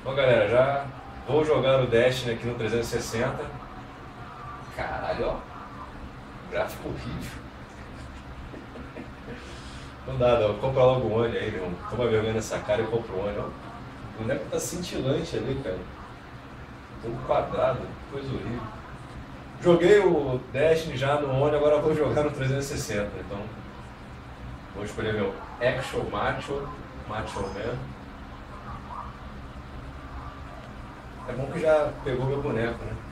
Bom, galera, já vou jogar o Destiny aqui no 360. Caralho, ó. Gráfico horrível. Não dá, não. Compra logo o One aí, meu irmão. Toma vergonha nessa cara e compra o One, ó. O boneco tá cintilante ali, cara. Todo quadrado, coisa horrível. Joguei o Destiny já no One, agora vou jogar no 360. Então, vou escolher meu Actual Macho Man. É bom que já pegou meu boneco, né?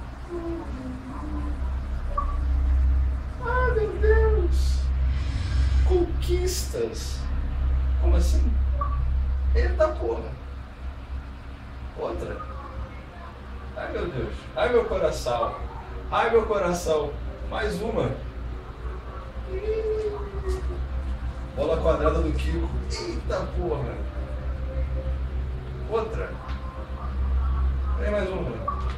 Ah, meu Deus! Conquistas! Como assim? Eita porra! Outra? Ai meu Deus! Ai meu coração! Ai meu coração! Mais uma! Bola quadrada do Kiko! Eita porra! Outra! Tem mais uma!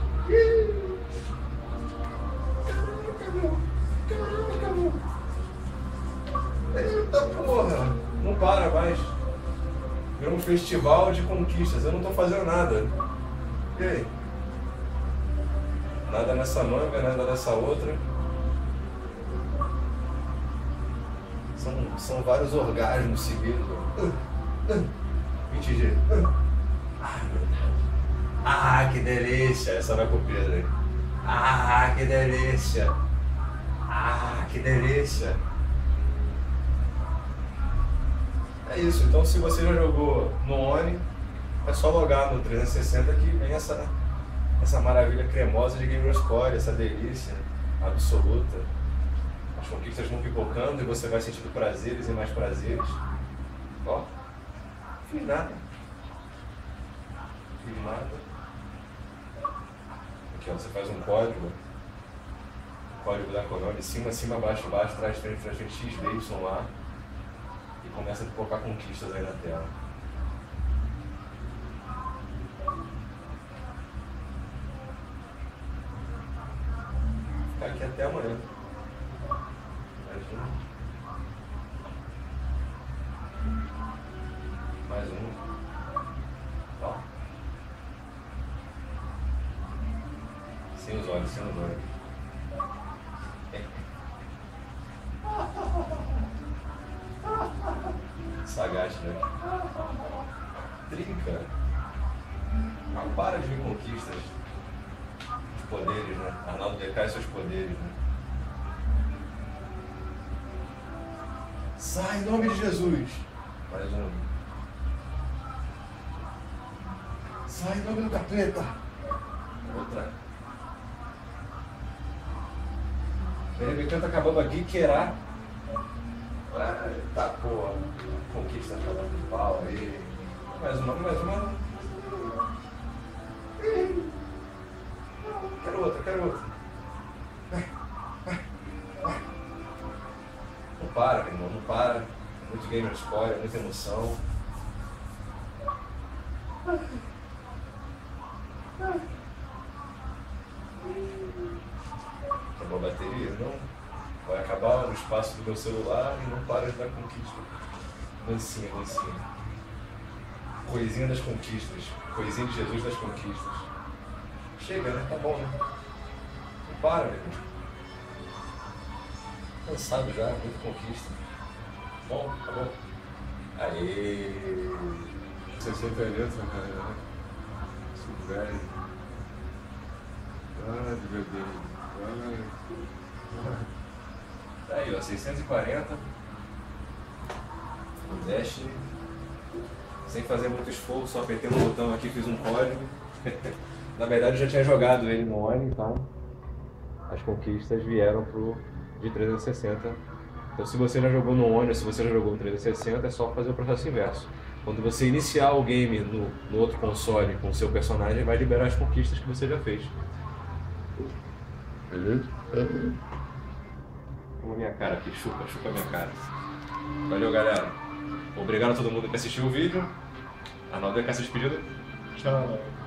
Caraca, meu! Eita porra! Não para mais! Virou um festival de conquistas, eu não tô fazendo nada. E aí? Nada nessa manga, nada nessa outra. São vários orgasmos seguidos. 20G. Ai, meu Deus. Ah, que delícia! Essa vai pro Pedro aí. Ah, que delícia! Ah, que delícia! É isso, então se você já jogou no One, é só logar no 360 que vem essa maravilha cremosa de Gamer Score, essa delícia absoluta. As conquistas vão pipocando e você vai sentindo prazeres e mais prazeres. Ó, fiz nada. Fiz nada. Aqui ó, você faz um código. Código da Konami, cima, baixo, trás, frente, X, D, Y lá. E começa a colocar conquistas aí na tela. Ficar aqui até amanhã. Mais um. Ó. Sem os olhos, sem os olhos. Sagaz, né? Trinca. Não para de ver conquistas. Os poderes, né? Arnaldo decai seus poderes, né? Sai em nome de Jesus. Mais um. Sai em nome do capeta. Outra. De repente tá acabando a guiquerar. Tá porra. Conquista cada pau aí. Mais uma. Quero outra. Não para, meu irmão, não para. Muito gamer score, muita emoção. Acabou a bateria? Não. Vai acabar o espaço do meu celular e não para de dar conquista. Dancinha. Coisinha das conquistas. Coisinha de Jesus das conquistas. Chega, né? Tá bom, né? Não para, meu irmão. Cansado já, muita conquista. Bom, tá bom. Aê! 60 letras, cara. Isso velho. Ai, meu Deus. Tá aí, ó, 640. O Destiny. Sem fazer muito esforço, só apertei um botão aqui, fiz um código. Na verdade eu já tinha jogado ele no One, então as conquistas vieram pro de 360. Então se você já jogou no One, se você já jogou no 360, é só fazer o processo inverso. Quando você iniciar o game no outro console com o seu personagem, vai liberar as conquistas que você já fez. Beleza? Como a minha cara aqui, chupa a minha cara. Valeu, galera. Obrigado a todo mundo que assistiu o vídeo. Arnaldo quer se despedir. Tchau.